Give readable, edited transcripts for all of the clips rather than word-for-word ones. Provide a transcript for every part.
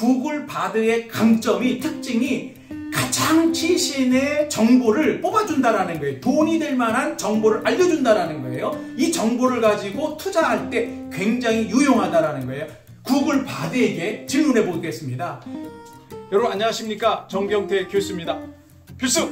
구글 바드의 강점이, 특징이 가장 최신의 정보를 뽑아준다라는 거예요. 돈이 될 만한 정보를 알려준다라는 거예요. 이 정보를 가지고 투자할 때 굉장히 유용하다라는 거예요. 구글 바드에게 질문해 보겠습니다. 여러분 안녕하십니까? 정경태 교수입니다. 교수!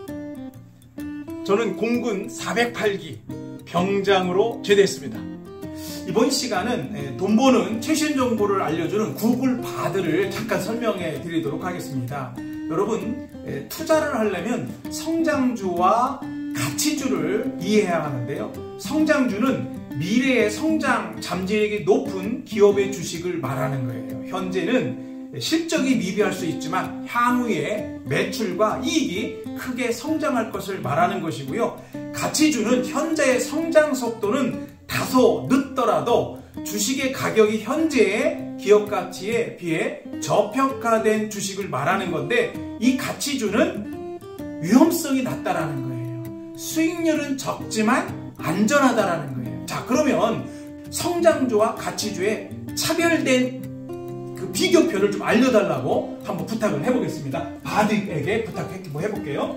저는 공군 408기 병장으로 제대했습니다. 이번 시간은 돈 버는 최신 정보를 알려주는 구글 바드를 잠깐 설명해 드리도록 하겠습니다. 여러분, 투자를 하려면 성장주와 가치주를 이해해야 하는데요. 성장주는 미래의 성장 잠재력이 높은 기업의 주식을 말하는 거예요. 현재는 실적이 미비할 수 있지만 향후에 매출과 이익이 크게 성장할 것을 말하는 것이고요. 가치주는 현재의 성장 속도는 다소 늦더라도 주식의 가격이 현재의 기업 가치에 비해 저평가된 주식을 말하는 건데, 이 가치주는 위험성이 낮다라는 거예요. 수익률은 적지만 안전하다라는 거예요. 자, 그러면 성장주와 가치주의 차별된 그 비교표를 좀 알려달라고 한번 부탁을 해보겠습니다. 바드에게 부탁해볼게요.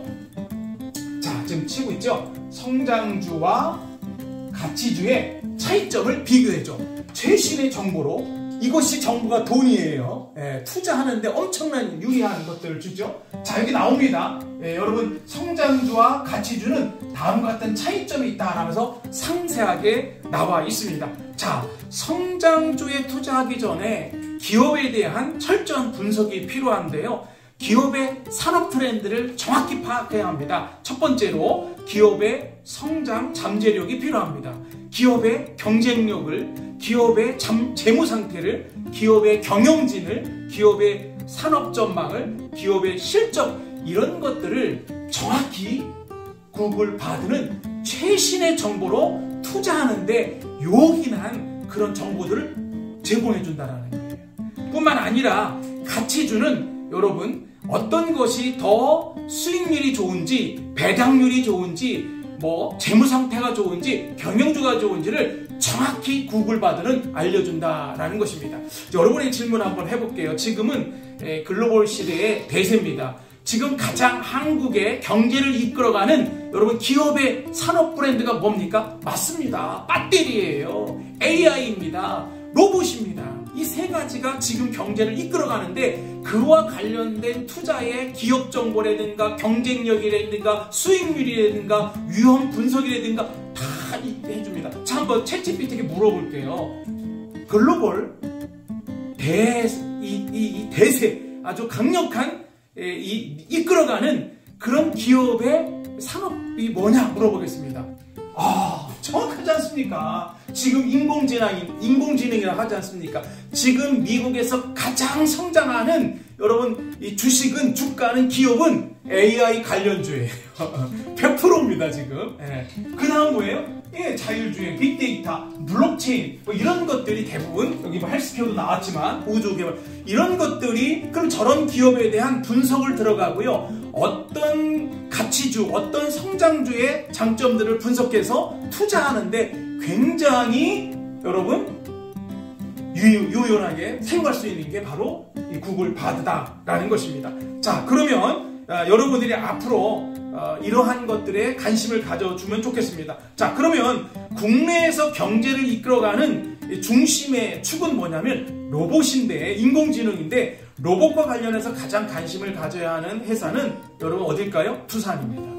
자, 지금 치고 있죠? 성장주와 가치주의 차이점을 비교해줘. 최신의 정보로, 이것이 정보가 돈이에요. 투자하는데 엄청난 유리한 것들을 주죠. 자, 여기 나옵니다. 여러분, 성장주와 가치주는 다음과 같은 차이점이 있다 하면서 상세하게 나와 있습니다. 자, 성장주에 투자하기 전에 기업에 대한 철저한 분석이 필요한데요. 기업의 산업 트렌드를 정확히 파악해야 합니다. 첫 번째로 기업의 성장 잠재력이 필요합니다. 기업의 경쟁력을, 기업의 재무 상태를, 기업의 경영진을, 기업의 산업 전망을, 기업의 실적, 이런 것들을 정확히 구글 바드는 최신의 정보로 투자하는데 요긴한 그런 정보들을 제공해 준다는 거예요. 뿐만 아니라 가치주는 여러분, 어떤 것이 더 수익률이 좋은지, 배당률이 좋은지, 재무 상태가 좋은지, 경영주가 좋은지를 정확히 구글 바드는 알려준다라는 것입니다. 여러분의 질문 한번 해볼게요. 지금은 글로벌 시대의 대세입니다. 지금 가장 한국의 경제를 이끌어가는 여러분 기업의 산업 브랜드가 뭡니까? 맞습니다. 배터리예요. AI입니다. 로봇입니다. 이 세 가지가 지금 경제를 이끌어가는데, 그와 관련된 투자의 기업 정보라든가 경쟁력이라든가 수익률이라든가 위험 분석이라든가 다 해줍니다. 자, 한번 챗GPT에게 물어볼게요. 글로벌 대세, 아주 강력한 이끌어가는 그런 기업의 산업이 뭐냐 물어보겠습니다. 정확하지 않습니까? 지금 인공지능이라고 하지 않습니까? 지금 미국에서 가장 성장하는 여러분 이 주식은, 주가는, 기업은 AI 관련주예요. 100%입니다 지금. 그 다음 뭐예요? 자율주행, 빅데이터, 블록체인, 이런 것들이 대부분, 여기 헬스케어도 나왔지만 우주개발, 이런 것들이, 그럼 저런 기업에 대한 분석을 들어가고요. 어떤 가치주, 어떤 성장주의 장점들을 분석해서 투자하는데 굉장히 여러분 유연하게 사용할 수 있는 게 바로 이 구글 바드다라는 것입니다. 자, 그러면 여러분들이 앞으로 이러한 것들에 관심을 가져주면 좋겠습니다. 자, 그러면 국내에서 경제를 이끌어가는 중심의 축은 뭐냐면 로봇인데, 인공지능인데, 로봇과 관련해서 가장 관심을 가져야 하는 회사는 여러분 어딜까요? 두산입니다.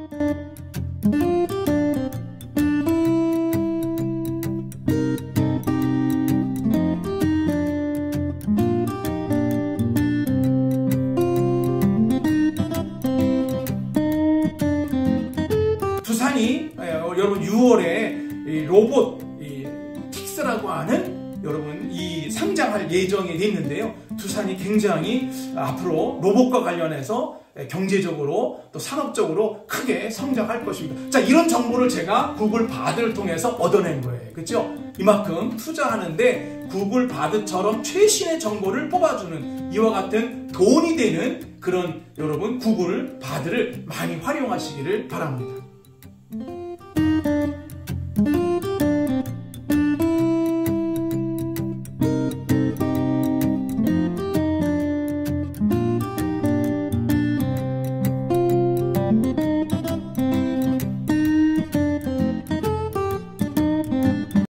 두산이 여러분 6월에 로봇 틱스라고 하는 여러분 이 상장할 예정이 돼 있는데요. 두산이 굉장히 앞으로 로봇과 관련해서 경제적으로 또 산업적으로 크게 성장할 것입니다. 자, 이런 정보를 제가 구글 바드를 통해서 얻어낸 거예요. 그렇죠? 이만큼 투자하는데 구글 바드처럼 최신의 정보를 뽑아주는 이와 같은 돈이 되는 그런 여러분 구글 바드를 많이 활용하시기를 바랍니다.